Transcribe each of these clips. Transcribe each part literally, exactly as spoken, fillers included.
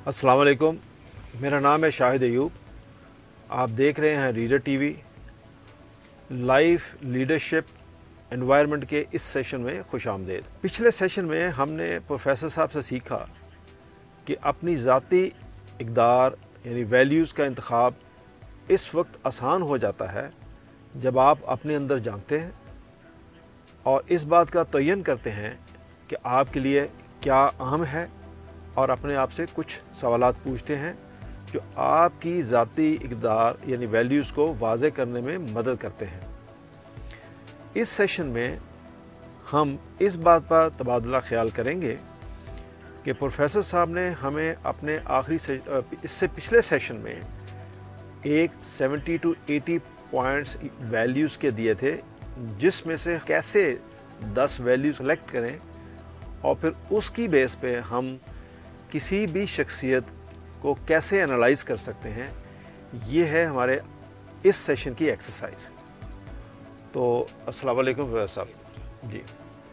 अस्सलाम वालेकुम, मेरा नाम है शाहिद अयूब। आप देख रहे हैं reader TV. Life leadership environment के इस सेशन में खुश आमदेद। पिछले सेशन में हमने प्रोफेसर साहब से सीखा कि अपनी ज़ाती इक़दार यानी वैल्यूज़ का इंतखाब इस वक्त आसान हो जाता है जब आप अपने अंदर जानते हैं और इस बात का तयन करते हैं कि आपके लिए क्या अहम है और अपने आप से कुछ सवालात पूछते हैं जो आपकी ज़ाती इक़दार यानी वैल्यूज़ को वाज़े करने में मदद करते हैं। इस सेशन में हम इस बात पर तबादला ख्याल करेंगे कि प्रोफेसर साहब ने हमें अपने आखिरी से इससे पिछले सेशन में एक सत्तर टू अस्सी पॉइंट्स वैल्यूज़ के दिए थे, जिसमें से कैसे दस वैल्यू सेलेक्ट करें और फिर उसकी बेस पे हम किसी भी शख्सियत को कैसे एनालाइज कर सकते हैं। ये है हमारे इस सेशन की एक्सरसाइज। तो अस्सलाम वालेकुम प्रोफेसर साहब जी।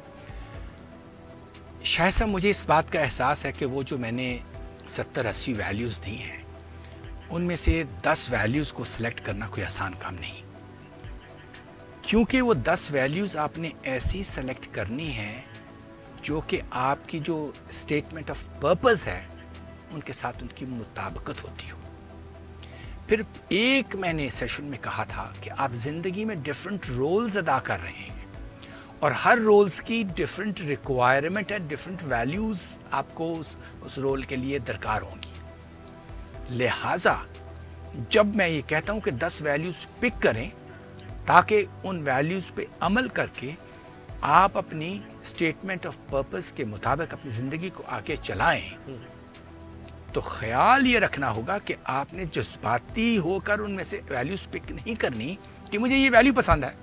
शायद साहब मुझे इस बात का एहसास है कि वो जो मैंने सत्तर अस्सी वैल्यूज़ दी हैं उनमें से दस वैल्यूज़ को सिलेक्ट करना कोई आसान काम नहीं, क्योंकि वो दस वैल्यूज़ आपने ऐसी सेलेक्ट करनी है जो कि आपकी जो स्टेटमेंट ऑफ पर्पस है उनके साथ उनकी मुताबिकत होती हो। फिर एक मैंने सेशन में कहा था कि आप ज़िंदगी में डिफरेंट रोल्स अदा कर रहे हैं और हर रोल्स की डिफरेंट रिक्वायरमेंट है, डिफरेंट वैल्यूज़ आपको उस, उस रोल के लिए दरकार होंगी। लिहाजा जब मैं ये कहता हूँ कि दस वैल्यूज़ पिक करें ताकि उन वैल्यूज़ पे अमल करके आप अपनी स्टेटमेंट ऑफ पर्पस के मुताबिक अपनी ज़िंदगी को आगे चलाएं, तो ख्याल ये रखना होगा कि आपने जज्बाती होकर उनमें से वैल्यूज़ पिक नहीं करनी कि मुझे ये वैल्यू पसंद है।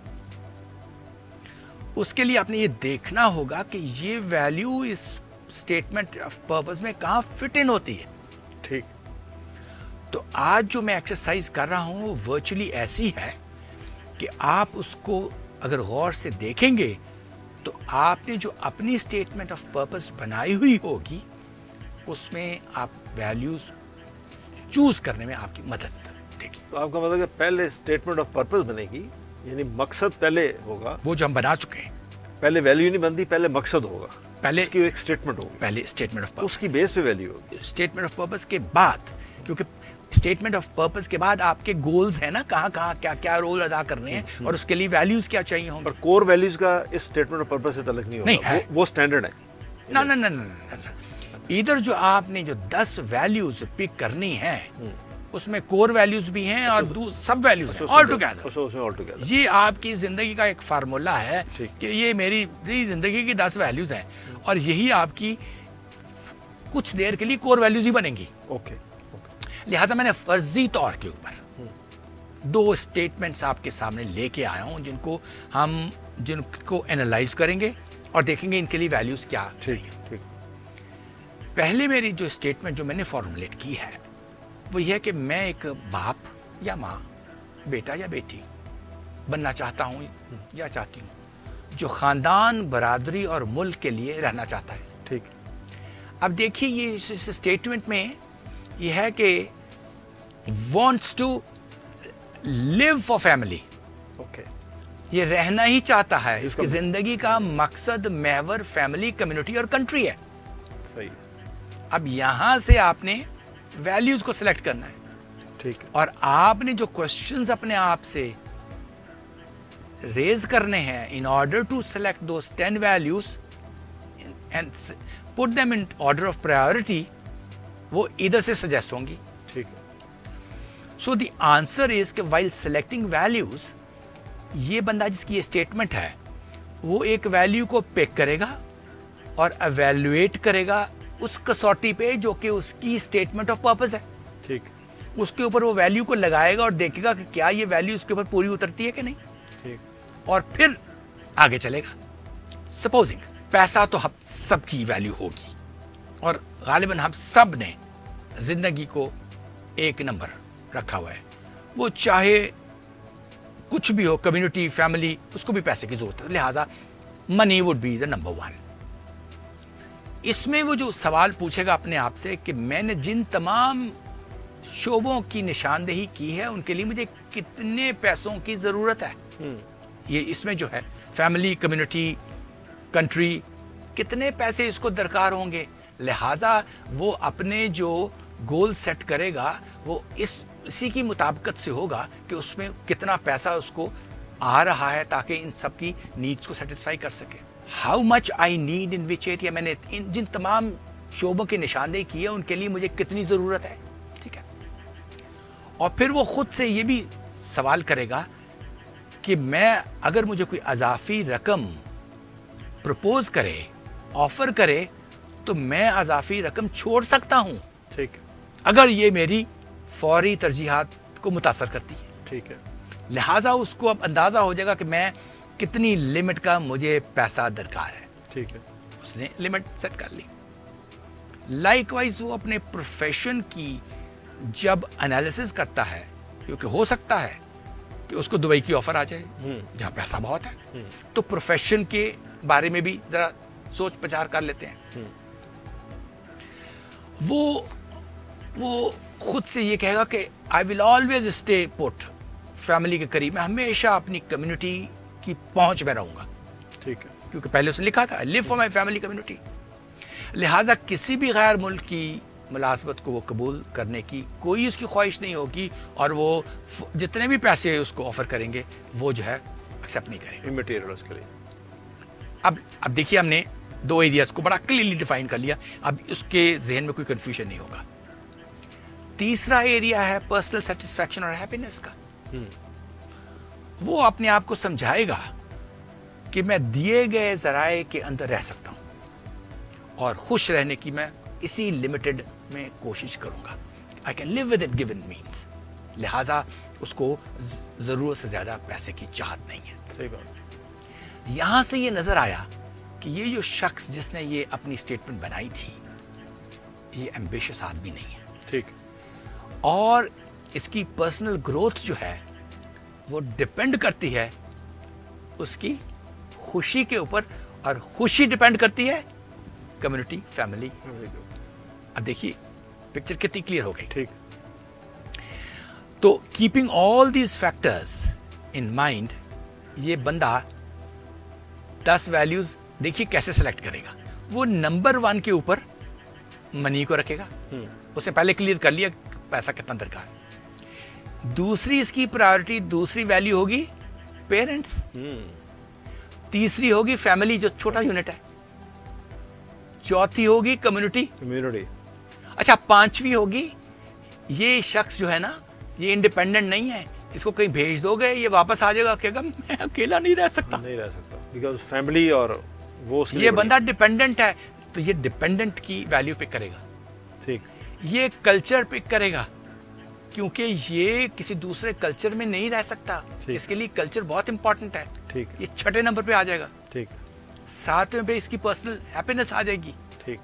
उसके लिए आपने ये देखना होगा कि ये वैल्यू इस स्टेटमेंट ऑफ पर्पस में कहाँ फिट इन होती है। ठीक। तो आज जो मैं एक्सरसाइज कर रहा हूँ वो वर्चुअली ऐसी है कि आप उसको अगर गौर से देखेंगे तो आपने जो अपनी स्टेटमेंट ऑफ पर्पस बनाई हुई होगी उसमें आप वैल्यूज चूज करने में आपकी मदद देगी। तो आपका मतलब है पहले स्टेटमेंट ऑफ पर्पस बनेगी, यानी मकसद पहले होगा। वो जो हम बना चुके हैं, पहले वैल्यू नहीं बनती, पहले मकसद होगा, पहले उसकी एक स्टेटमेंट होगी, पहले स्टेटमेंट ऑफ पर्पस, उसकी बेस पे वैल्यू होगी। स्टेटमेंट ऑफ पर्पस के बाद, क्योंकि स्टेटमेंट ऑफ पर्पस के बाद आपके गोल्स हैं ना, कहाँ कहाँ क्या क्या रोल अदा करने हैं और उसके लिए वैल्यूज क्या चाहिए होंगे। पर कोर वैल्यूज का इस स्टेटमेंट ऑफ पर्पस से ताल्लुक नहीं होगा, नहीं है। वो, वो स्टैंडर्ड है ना ना ना ना इधर जो आपने जो दस वैल्यूज पिक करनी है उसमें कोर वैल्यूज भी हैं और सब वैल्यूज ऑल टुगेदर। ये आपकी जिंदगी का एक फार्मूला है कि ये मेरी जिंदगी की दस वैल्यूज हैं और यही आपकी कुछ देर के लिए कोर वैल्यूज ही बनेंगी। ओके। लिहाजा मैंने फर्जी तौर के ऊपर दो स्टेटमेंट्स आपके सामने लेके आया हूं जिनको हम जिनको एनालाइज करेंगे और देखेंगे इनके लिए वैल्यूज क्या चाहिए। ठीक। पहले मेरी जो स्टेटमेंट जो मैंने फॉर्मुलेट की है वो यह है कि मैं एक बाप या माँ, बेटा या बेटी बनना चाहता हूँ या चाहती हूँ जो खानदान, बरादरी और मुल्क के लिए रहना चाहता है। ठीक। अब देखिए ये इस स्टेटमेंट में ये है कि wants to live for family, okay. ये रहना ही चाहता है, इसका इसकी जिंदगी का मकसद महवर फैमिली, कम्युनिटी और कंट्री है। सही। अब यहां से आपने वैल्यूज को सिलेक्ट करना है। ठीक है। और आपने जो क्वेश्चंस अपने आप से रेज करने हैं in order to select those ten values and put them in order of priority, वो इधर से सजेस्ट होंगी। ठीक है। सो द आंसर इज कि वाइल सेलेक्टिंग वैल्यूज, ये बंदा जिसकी ये स्टेटमेंट है वो एक वैल्यू को पिक करेगा और एवेल्युएट करेगा उस कसौटी पे जो कि उसकी स्टेटमेंट ऑफ पर्पस है। ठीक। उसके ऊपर वो वैल्यू को लगाएगा और देखेगा कि क्या ये वैल्यू उसके ऊपर पूरी उतरती है कि नहीं। ठीक। और फिर आगे चलेगा। सपोजिंग पैसा तो हम सबकी वैल्यू होगी और गालिबन हम सब ने जिंदगी को एक नंबर रखा हुआ है, वो चाहे कुछ भी हो, कम्युनिटी, फैमिली, उसको भी पैसे की जरूरत है, लिहाजा money would be the number one. اس میں وہ جو سوال پوچھے گا اپنے آپ سے کہ میں نے جن تمام شعبوں کی نشاندہی کی ہے ان کے لیے مجھے کتنے پیسوں کی ضرورت ہے. یہ اس میں جو ہے فیملی, کمیونٹی, کنٹری, کتنے پیسے اس کو درکار ہوں گے. لہٰذا وہ اپنے جو گول سیٹ کرے گا وہ اس اسی کی مطابقت سے ہوگا کہ اس میں کتنا پیسہ اس کو آ رہا ہے تاکہ ان سب کی نیڈس کو سیٹسفائی کر سکے. How much I need in which area, میں نے ان جن تمام شعبوں کی نشاندہی کی ہے ان کے لیے مجھے کتنی ضرورت ہے. ٹھیک ہے. اور پھر وہ خود سے یہ بھی سوال کرے گا کہ میں اگر مجھے کوئی اضافی رقم پرپوز کرے, آفر کرے, تو میں اضافی رقم چھوڑ سکتا ہوں. ٹھیک ہے. اگر یہ میری فوری ترجیحات کو متاثر کرتی ہے. ٹھیک ہے. لہٰذا اس کو اب اندازہ ہو جائے گا کہ میں کتنی لمٹ کا مجھے پیسہ درکار ہے. ٹھیک ہے. اس نے لمٹ سیٹ کر لی. لائک وائز وہ اپنے پروفیشن کی جب انالیسس کرتا ہے, کیونکہ ہو سکتا ہے کہ اس کو دبئی کی آفر آ جائے جہاں پیسہ بہت ہے, تو پروفیشن کے بارے میں بھی ذرا سوچ پچار کر لیتے ہیں. وہ وہ خود سے یہ کہے گا کہ I will always stay put, family کے قریب, میں ہمیشہ اپنی کمیونٹی کی پہنچ میں رہوں گا. ٹھیک ہے. کیونکہ پہلے اس نے لکھا تھا live for my family community. لہٰذا کسی بھی غیر ملک کی ملازمت کو وہ قبول کرنے کی کوئی اس کی خواہش نہیں ہوگی, اور وہ جتنے بھی پیسے اس کو آفر کریں گے وہ جو ہے ایکسیپٹ نہیں کریں گے. امٹیریل اس کے لیے. اب اب دیکھیے ہم نے دو ایریاز کو بڑا کلیئرلی ڈیفائن کر لیا, اب اس کے ذہن میں کوئی کنفیوژن نہیں ہوگا. تیسرا ایریا ہے پرسنل سیٹسفیکشن اور ہیپینس کا. وہ اپنے آپ کو سمجھائے گا کہ میں دیے گئے ذرائع کے اندر رہ سکتا ہوں اور خوش رہنے کی میں اسی لمیٹڈ میں کوشش کروں گا. I can live with it given means. لہٰذا اس کو ضرورت سے زیادہ پیسے کی چاہت نہیں ہے. صحیح بات. یہاں سے یہ نظر آیا کہ یہ جو شخص جس نے یہ اپنی اسٹیٹمنٹ بنائی تھی یہ ایمبیشس آدمی نہیں ہے. ٹھیک. اور اس کی پرسنل گروتھ جو ہے وہ ڈپینڈ کرتی ہے اس کی خوشی کے اوپر, اور خوشی ڈپینڈ کرتی ہے کمیونٹی, فیملی. اب دیکھیے پکچر کتنی کلیئر ہو گئی. ٹھیک. تو keeping all these factors in mind, یہ بندہ دس ویلیوز دیکھیے کیسے سلیکٹ کرے گا. وہ نمبر ون کے اوپر منی کو رکھے گا. اس نے پہلے کلیئر کر لیا پیسہ کتنا درکار. دوسری اس کی پرائورٹی, دوسری ویلیو ہوگی پیرنٹس. تیسری ہوگی فیملی جو چھوٹا یونٹ ہے. چوتھی ہوگی کمیونٹی. کمیونٹی. اچھا پانچویں ہوگی یہ شخص جو ہے نا یہ انڈیپینڈنٹ نہیں ہے, اس کو کہیں بھیج دو گے یہ واپس آ جائے گا, کہے گا میں اکیلا نہیں رہ سکتا. نہیں رہ سکتا بیکاز فیملی اور وہ یہ بندہ ڈیپینڈنٹ ہے, تو یہ ڈیپینڈنٹ کی ویلیو پک کرے گا. ٹھیک. یہ کلچر پک کرے گا کیونکہ یہ کسی دوسرے کلچر میں نہیں رہ سکتا, اس کے لیے کلچر بہت امپورٹنٹ ہے. ٹھیک. یہ چھٹے نمبر پہ آ جائے گا. ٹھیک. ساتویں پہ اس کی پرسنل ہیپینس آ جائے گی. ٹھیک.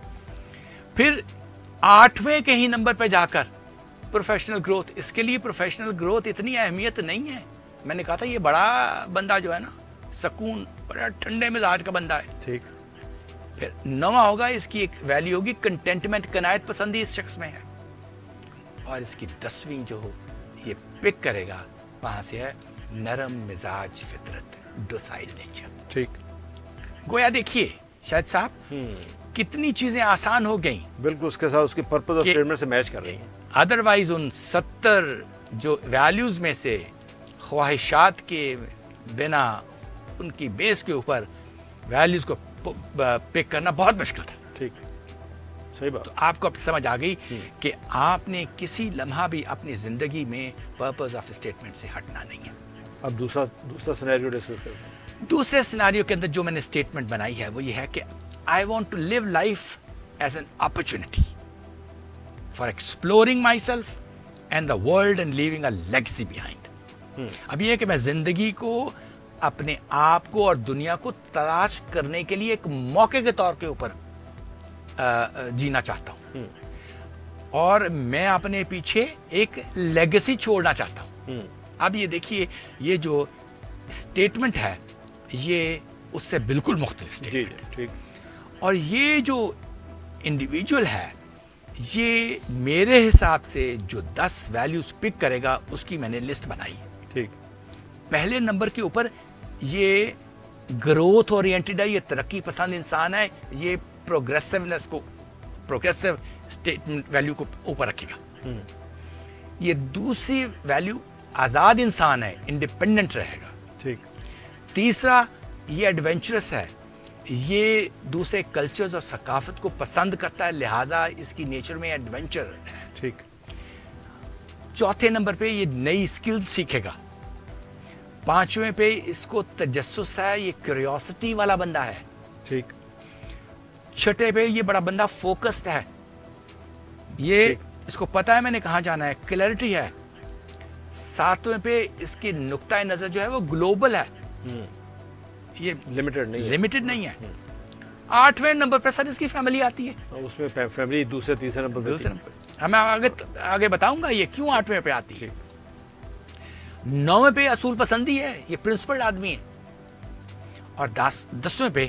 پھر آٹھویں کے ہی نمبر پہ جا کر پروفیشنل گروتھ. اس کے لیے پروفیشنل گروتھ اتنی اہمیت نہیں ہے. میں نے کہا تھا یہ بڑا بندہ جو ہے نا سکون, بڑا ٹھنڈے مزاج کا بندہ ہے. ٹھیک. پھر نواں ہوگا اس کی ایک ویلیو ہوگی کنٹینٹمنٹ, قناعت پسندی اس شخص میں ہے. اور اس کی دسویں جو یہ پک کرے گا وہاں سے ہے نرم مزاج فطرت, ڈوسائل نیچر. ٹھیک. گویا دیکھیے شاہد صاحب کتنی چیزیں آسان ہو گئیں. بالکل اس کے ساتھ اس کی پرپز اور اسٹیٹمنٹ سے میچ کر رہی ہیں. ادروائز ان ستر جو ویلیوز میں سے خواہشات کے بنا ان کی بیس کے اوپر ویلیوز کو پک کرنا بہت مشکل تھا. ٹھیک. صحیح بات. تو آپ کو اب سمجھ آ گئی کہ آپ نے کسی لمحہ بھی اپنی زندگی میں پرپز آف اسٹیٹمنٹ سے ہٹنا نہیں ہے. اب دوسرا دوسرا سینیریو ڈسکس کرتے ہیں. دوسرے سیناریو کے اندر جو میں نے اسٹیٹمنٹ بنائی ہے وہ یہ ہے کہ I want to live life as an opportunity for exploring myself and the world and leaving a legacy behind. اب یہ ہے کہ میں زندگی کو اپنے آپ کو اور دنیا کو تلاش کرنے کے لیے ایک موقع کے طور کے اوپر جینا چاہتا ہوں, اور میں اپنے پیچھے ایک لیگسی چھوڑنا چاہتا ہوں. اب یہ دیکھیے یہ جو اسٹیٹمنٹ ہے یہ اس سے بالکل مختلف جی جی. ٹھیک. اور یہ جو انڈیویجول ہے یہ میرے حساب سے جو دس ویلیوز پک کرے گا اس کی میں نے لسٹ بنائی. ٹھیک. پہلے نمبر کے اوپر یہ گروتھ اورینٹڈ ہے, یہ ترقی پسند انسان ہے, یہ پروگریسونیس کو پروگریسو اسٹیٹمنٹ ویلیو کو اوپر رکھے گا. یہ دوسری ویلیو آزاد انسان ہے, انڈیپینڈنٹ رہے گا. ٹھیک. تیسرا یہ ایڈونچرس ہے, یہ دوسرے کلچرز اور ثقافت کو پسند کرتا ہے, لہٰذا اس کی نیچر میں ایڈونچر ہے. ٹھیک. چوتھے نمبر پہ یہ نئی اسکلز سیکھے گا. پانچویں پہ اس کو تجسس ہے, یہ کیوریوسٹی والا بندہ ہے. ٹھیک. چھٹے پہ یہ بڑا بندہ فوکسڈ ہے, یہ اس کو پتا ہے میں نے کہاں جانا ہے, کلیئرٹی ہے. ساتویں پہ اس کی نقطۂ نظر جو ہے وہ گلوبل ہے, یہ لمیٹڈ نہیں ہے, لمیٹڈ نہیں ہے. آٹھویں نمبر پہ سر اس کی فیملی آتی ہے, اس میں فیملی دوسرے تیسرے نمبر پہ. دوسرے نمبر میں آگے آگے بتاؤں گا یہ کیوں آٹھویں پہ آتی ہے. نویں پہ اصول پسندی ہے, یہ پرنسپل آدمی ہے. اور دس دسویں پہ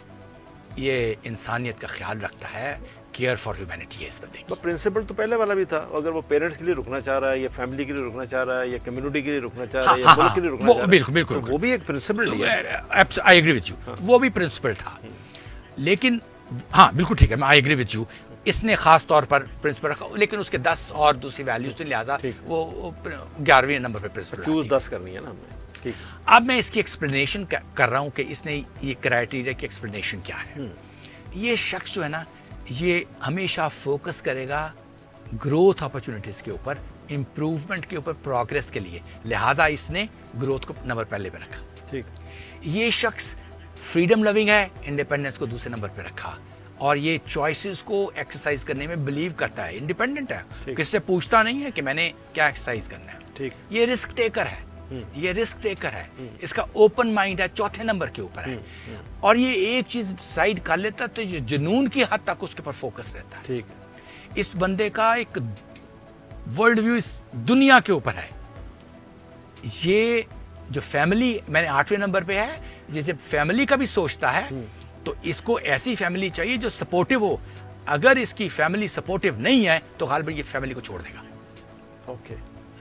یہ انسانیت کا خیال رکھتا ہے, کیئر فار ہیومینٹی ہے اس بندے کی. پرنسپل تو پہلے والا بھی تھا, اگر وہ پیرنٹس کے لیے رکنا چاہ رہا ہے یا فیملی کے لیے رکنا چاہ رہا ہے یا کمیونٹی کے لیے رکنا چاہ رہا ہے یا ملک کے لیے رکنا چاہ رہا ہے, بالکل بالکل وہ بھی ایک پرنسپل ہے. آئی ایگری وتھ یو, وہ بھی پرنسپل تھا. لیکن ہاں بالکل ٹھیک ہے, میں آئی ایگری وتھ یو, اس نے خاص طور پر پرنسپل رکھا, لیکن اس کے دس اور دوسری ویلیوز تھے, لہٰذا وہ گیارہویں نمبر پہ پرنسپل. چوز دس کرنی ہے نا ہمیں. ٹھیک. اب میں اس کی ایکسپلینیشن کر رہا ہوں کہ اس نے یہ کرائٹیریا کی ایکسپلینیشن کیا ہے. یہ شخص جو ہے نا یہ ہمیشہ فوکس کرے گا گروتھ اپرچونٹیز کے اوپر, امپروومنٹ کے اوپر, پروگریس کے لیے, لہٰذا اس نے گروتھ کو نمبر پہلے پہ رکھا. ٹھیک. یہ شخص فریڈم لونگ ہے, انڈیپینڈنس کو دوسرے نمبر پہ رکھا, اور یہ چوائسز کو ایکسرسائز کرنے میں بلیو کرتا ہے, انڈیپینڈنٹ ہے, کس سے پوچھتا نہیں ہے کہ میں نے کیا ایکسرسائز کرنا ہے. ٹھیک. یہ رسک ٹیکر ہے, یہ رسک ٹیکر ہے, اس کا اوپن مائنڈ ہے, چوتھے نمبر کے اوپر ہے, اور یہ ایک چیز ڈیسائیڈ کر لیتا ہے تو یہ جنون کی حد تک اس کے اوپر فوکس رہتا ہے. ٹھیک. اس بندے کا ایک ورلڈ ویو اس دنیا کے اوپر ہے. یہ جو فیملی میں نے آٹھویں نمبر پہ ہے, جیسے فیملی کا بھی سوچتا ہے تو اس کو ایسی فیملی چاہیے جو سپورٹیو ہو. اگر اس کی فیملی سپورٹیو نہیں ہے تو غالباً یہ فیملی کو چھوڑ دے گا. اوکے.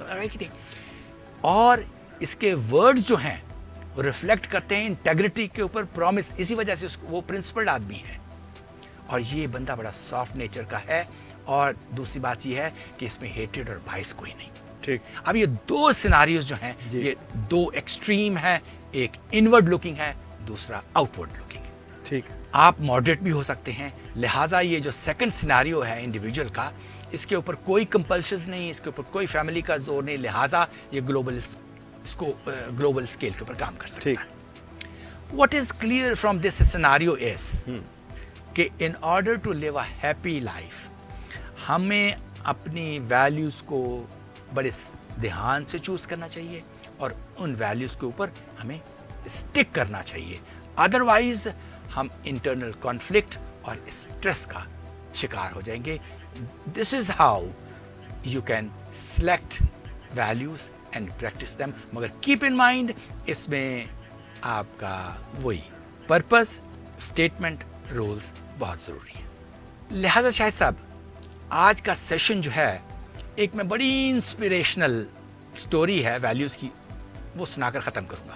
اور اس کے ورڈز جو ہیں وہ ریفلیکٹ کرتے ہیں انٹیگریٹی کے اوپر, پرومس. اسی وجہ سے وہ پرنسپلڈ آدمی ہے, اور یہ بندہ بڑا سافٹ نیچر کا ہے. اور دوسری بات یہ ہے کہ اس میں ہیٹریڈ اور بائس کوئی نہیں. ٹھیک. اب یہ دو سیناریوز جو ہیں یہ دو ایکسٹریم ہیں, ایک انورڈ لوکنگ ہے, دوسرا آؤٹ ورڈ لوکنگ ہے. ٹھیک. آپ ماڈریٹ بھی ہو سکتے ہیں, لہٰذا یہ جو سیکنڈ سیناریو ہے انڈیویجول کا, اس کے اوپر کوئی کمپلشنز نہیں, اس کے اوپر کوئی فیملی کا زور نہیں, لہٰذا یہ گلوبل اس کو گلوبل اسکیل کے اوپر کام کر سکتا ہے. What is clear from this scenario is کہ in order to live a happy life ہمیں اپنی ویلیوز کو بڑے دھیان سے چوز کرنا چاہیے, اور ان ویلیوز کے اوپر ہمیں اسٹک کرنا چاہیے. ادروائز ہم انٹرنل کانفلکٹ اور اسٹریس کا شکار ہو جائیں گے. This is how you can select values and practise them. مگر کیپ ان مائنڈ اس میں آپ کا وہی پرپز, اسٹیٹمنٹ, رولز بہت ضروری ہے. لہذا شاہد صاحب آج کا سیشن جو ہے ایک میں بڑی انسپریشنل سٹوری ہے ویلیوز کی, وہ سنا کر ختم کروں گا.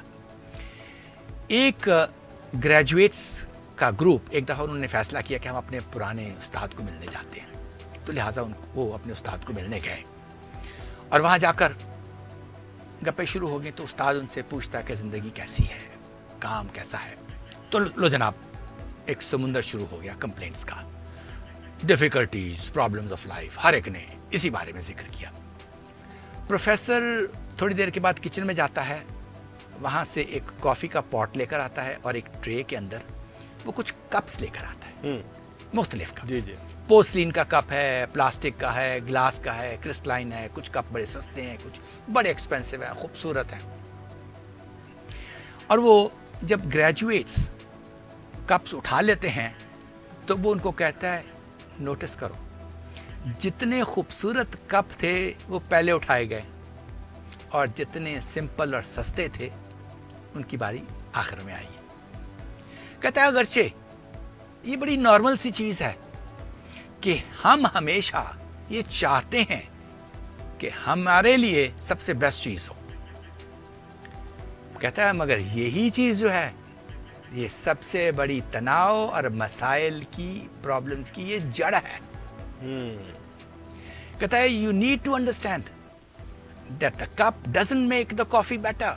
ایک گریجویٹس کا گروپ ایک دفعہ انہوں نے فیصلہ کیا کہ ہم اپنے پرانے استاد کو ملنے جاتے ہیں, تو لہٰذا ان وہ اپنے استاد کو ملنے گئے, اور وہاں جا کر گپیں شروع ہو گئی. تو استاد ان سے پوچھتا ہے کہ زندگی کیسی ہے, کام کیسا ہے. تو لو جناب ایک سمندر شروع ہو گیا کمپلینٹس کا, ڈیفیکلٹیز, پرابلمز آف لائف, ہر ایک نے اسی بارے میں ذکر کیا. پروفیسر تھوڑی دیر کے بعد کچن میں جاتا ہے, وہاں سے ایک کافی کا پاٹ لے کر آتا ہے, اور ایک ٹرے کے اندر وہ کچھ کپس لے کر آتا ہے, مختلف کپس. جی جی. پورسلین کا کپ ہے, پلاسٹک کا ہے, گلاس کا ہے, کرسٹلائن ہے, کچھ کپ بڑے سستے ہیں, کچھ بڑے ایکسپینسو ہیں, خوبصورت ہیں. اور وہ جب گریجویٹس کپس اٹھا لیتے ہیں تو وہ ان کو کہتا ہے نوٹس کرو, جتنے خوبصورت کپ تھے وہ پہلے اٹھائے گئے, اور جتنے سمپل اور سستے تھے ان کی باری آخر میں آئی ہے. کہتا ہے اگرچہ یہ بڑی نارمل سی چیز ہے کہ ہم ہمیشہ یہ چاہتے ہیں کہ ہمارے لیے سب سے بیسٹ چیز ہو. کہتا ہے مگر یہی چیز جو ہے یہ سب سے بڑی تناؤ اور مسائل کی پرابلمز کی یہ جڑ ہے. کہتا ہے you need to understand that the cup doesn't make the coffee better.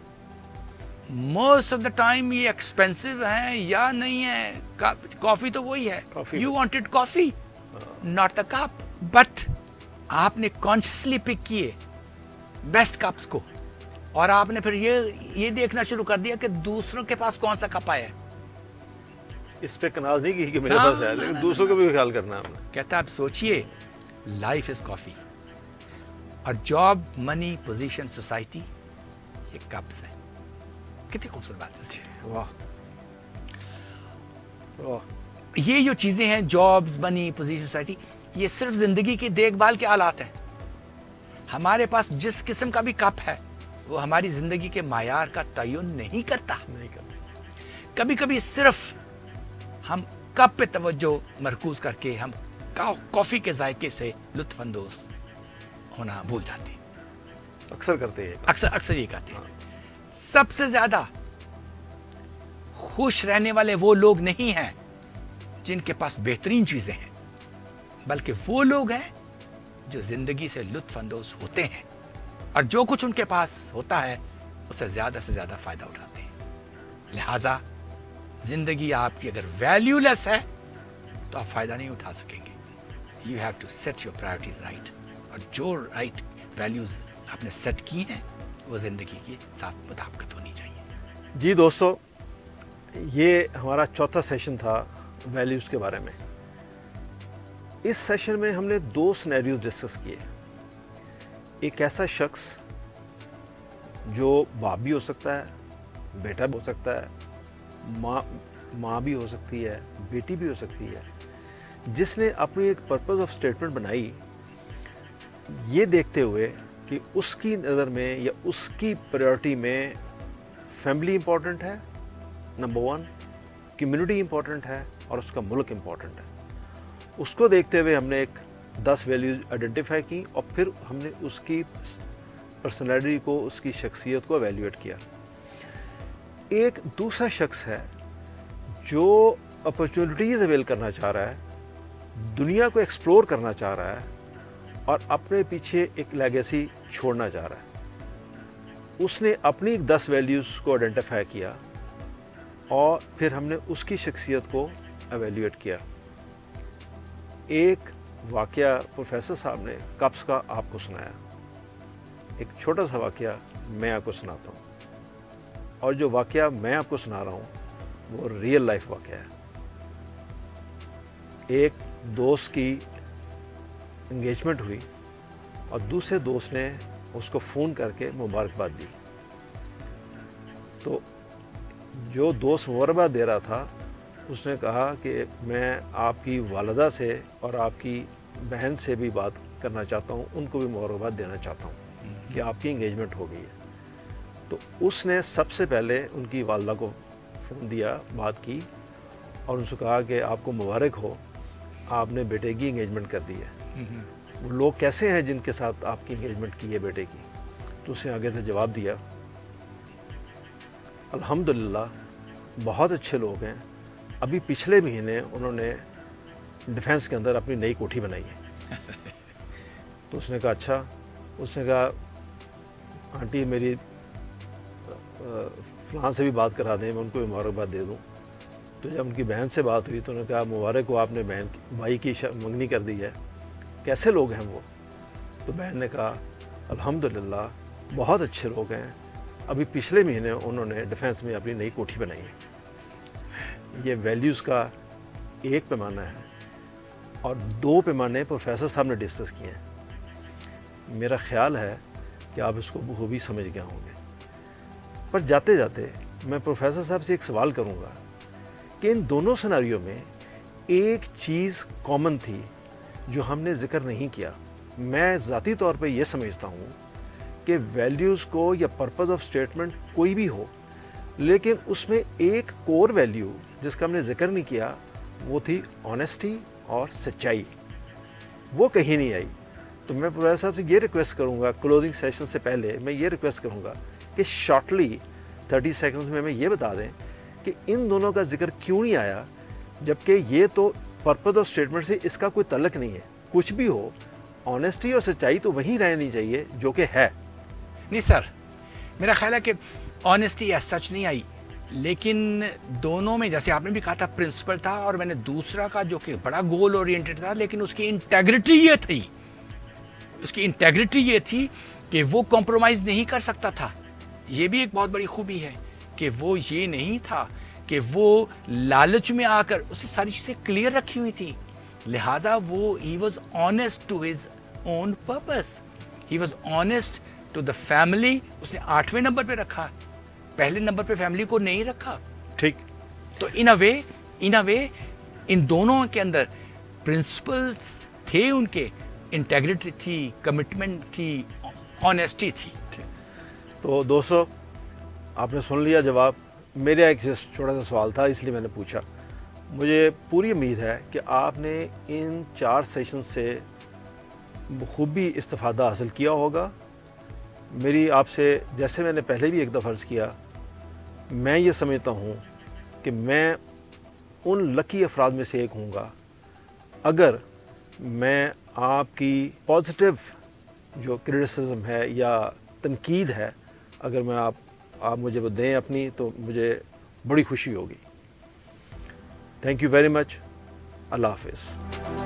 Most of the time یہ ایکسپینسو ہے یا نہیں ہے, کافی تو وہی ہے, you wanted coffee not the cup, but آپ نے کانشیسلی پک کیے بیسٹ کپس کو, اور آپ نے پھر یہ یہ دیکھنا شروع کر دیا کہ دوسروں کے پاس کون سا کپ آیا ہے. اس پہ کناز نہیں کی کہ میرے پاس ہے, لیکن دوسروں کا بھی خیال کرنا ہے ہم نے. کہتا ہے آپ سوچئے لائف از کافی, اور جاب, منی, پوزیشن, سوسائٹی یہ کپس ہیں. کتنی خوبصورت بات ہے. واہ واہ. یہ جو چیزیں ہیں جابز, منی, پوزیشن, سوسائٹی, یہ صرف زندگی کی دیکھ بھال کے آلات ہیں. ہمارے پاس جس قسم کا بھی کپ ہے وہ ہماری زندگی کے معیار کا تعین نہیں کرتا. نہیں کرتا. کبھی کبھی صرف ہم کپ پہ توجہ مرکوز کر کے ہم کافی کے ذائقے سے لطف اندوز ہونا بھول جاتے ہیں. اکثر کرتے ہیں, اکثر اکثر یہ کہتے ہیں. سب سے زیادہ خوش رہنے والے وہ لوگ نہیں ہیں جن کے پاس بہترین چیزیں ہیں, بلکہ وہ لوگ ہیں جو زندگی سے لطف اندوز ہوتے ہیں اور جو کچھ ان کے پاس ہوتا ہے اسے زیادہ سے زیادہ فائدہ اٹھاتے ہیں. لہذا زندگی آپ کی اگر ویلیو لیس ہے تو آپ فائدہ نہیں اٹھا سکیں گے. You have to set your priorities right, اور جو رائٹ ویلیوز آپ نے سیٹ کی ہیں وہ زندگی کے ساتھ مطابقت ہونی چاہیے. جی دوستو, یہ ہمارا چوتھا سیشن تھا ویلیوز کے بارے میں. اس سیشن میں ہم نے دو سینیریوز ڈسکس کیے. ایک ایسا شخص جو باپ بھی ہو سکتا ہے, بیٹا بھی ہو سکتا ہے, ماں ماں بھی ہو سکتی ہے, بیٹی بھی ہو سکتی ہے, جس نے اپنی ایک پرپز آف اسٹیٹمنٹ بنائی یہ دیکھتے ہوئے کہ اس کی نظر میں یا اس کی پریورٹی میں فیملی امپورٹنٹ ہے نمبر ون, کمیونٹی امپورٹنٹ ہے, اور اس کا ملک امپورٹنٹ ہے. اس کو دیکھتے ہوئے ہم نے ایک دس ویلیوز آئیڈینٹیفائی کی, اور پھر ہم نے اس کی پرسنالٹی کو, اس کی شخصیت کو ایویلیویٹ کیا. ایک دوسرا شخص ہے جو اپرچونٹیز اویل کرنا چاہ رہا ہے, دنیا کو ایکسپلور کرنا چاہ رہا ہے, اور اپنے پیچھے ایک لیگیسی چھوڑنا چاہ رہا ہے. اس نے اپنی دس ویلیوز کو آئیڈینٹیفائی کیا اور پھر ہم نے اس کی شخصیت کو ایویلیویٹ کیا. ایک واقعہ پروفیسر صاحب نے کپس کا آپ کو سنایا, ایک چھوٹا سا واقعہ میں آپ کو سناتا ہوں, اور جو واقعہ میں آپ کو سنا رہا ہوں وہ ریئل لائف واقعہ ہے. ایک دوست کی انگیجمنٹ ہوئی اور دوسرے دوست نے اس کو فون کر کے مبارکباد دی. تو جو دوست مبارکباد دے رہا تھا اس نے کہا کہ میں آپ کی والدہ سے اور آپ کی بہن سے بھی بات کرنا چاہتا ہوں, ان کو بھی مبارکباد دینا چاہتا ہوں کہ آپ کی انگیجمنٹ ہو گئی ہے. تو اس نے سب سے پہلے ان کی والدہ کو فون دیا, بات کی, اور ان سے کہا کہ آپ کو مبارک ہو, آپ نے بیٹے کی انگیجمنٹ کر دی ہے. وہ لوگ کیسے ہیں جن کے ساتھ آپ کی انگیجمنٹ کی ہے بیٹے کی؟ تو اس نے آگے سے جواب دیا, الحمدللہ بہت اچھے لوگ ہیں, ابھی پچھلے مہینے انہوں نے ڈیفینس کے اندر اپنی نئی کوٹھی بنائی ہے. تو اس نے کہا اچھا. اس نے کہا آنٹی میری فلاں سے بھی بات کرا دیں, میں ان کو بھی مبارکباد دے دوں. تو جب ان کی بہن سے بات ہوئی تو انہوں نے کہا مبارک ہو, آپ نے بہن بھائی کی منگنی کر دی ہے, کیسے لوگ ہیں وہ؟ تو بہن نے کہا الحمدللہ بہت اچھے لوگ ہیں, ابھی پچھلے مہینے انہوں نے ڈیفینس میں اپنی نئی کوٹھی بنائی ہے. یہ ویلیوز کا ایک پیمانہ ہے, اور دو پیمانے پروفیسر صاحب نے ڈسکس کیے ہیں. میرا خیال ہے کہ آپ اس کو بخوبی سمجھ گئے ہوں گے. پر جاتے جاتے میں پروفیسر صاحب سے ایک سوال کروں گا کہ ان دونوں سیناریو میں ایک چیز کامن تھی جو ہم نے ذکر نہیں کیا. میں ذاتی طور پہ یہ سمجھتا ہوں کہ ویلیوز کو یا پرپز آف اسٹیٹمنٹ کوئی بھی ہو, لیکن اس میں ایک کور ویلیو جس کا ہم نے ذکر نہیں کیا وہ تھی آنیسٹی اور سچائی، وہ کہیں نہیں آئی۔ تو میں پروفیسر صاحب سے یہ ریکویسٹ کروں گا، کلوزنگ سیشن سے پہلے میں یہ ریکویسٹ کروں گا کہ شارٹلی تھرٹی سیکنڈز میں ہمیں یہ بتا دیں کہ ان دونوں کا ذکر کیوں نہیں آیا، جبکہ یہ تو پرپز اور اسٹیٹمنٹ سے اس کا کوئی تعلق نہیں ہے۔ کچھ بھی ہو، آنیسٹی اور سچائی تو وہیں رہنی چاہیے جو کہ ہے۔ نہیں سر، میرا خیال ہے کہ آنیسٹی ایز سچ نہیں آئی، لیکن دونوں میں جیسے آپ نے بھی کہا تھا پرنسپل تھا، اور میں نے دوسرا کا جو کہ بڑا گول اورینٹڈ تھا، لیکن اس کی انٹیگریٹی یہ تھی اس کی انٹیگریٹی یہ تھی کہ وہ کمپرومائز نہیں کر سکتا تھا۔ یہ بھی ایک بہت بڑی خوبی ہے کہ وہ یہ نہیں تھا کہ وہ لالچ میں آ کر، اس نے ساری چیزیں کلیئر رکھی ہوئی تھی، لہٰذا وہ he was honest to his own purpose, he was honest to the family. اس نے آٹھویں نمبر پہ رکھا، پہلے نمبر پہ فیملی کو نہیں رکھا۔ ٹھیک، تو ان اے وے ان اے وے ان دونوں کے اندر پرنسپلس تھے، ان کے انٹیگریٹی تھی، کمٹمنٹ تھی، آنیسٹی تھی۔ تو دوستو، آپ نے سن لیا جواب۔ میرا ایک چھوٹا سا سوال تھا، اس لیے میں نے پوچھا۔ مجھے پوری امید ہے کہ آپ نے ان چار سیشن سے بخوبی استفادہ حاصل کیا ہوگا۔ میری آپ سے، جیسے میں نے پہلے بھی ایک دفعہ عرض کیا، میں یہ سمجھتا ہوں کہ میں ان لکی افراد میں سے ایک ہوں گا اگر میں آپ کی پازیٹیو جو کرٹیسزم ہے یا تنقید ہے، اگر میں آپ آپ مجھے وہ دیں اپنی، تو مجھے بڑی خوشی ہوگی۔ Thank you very much. Allah حافظ۔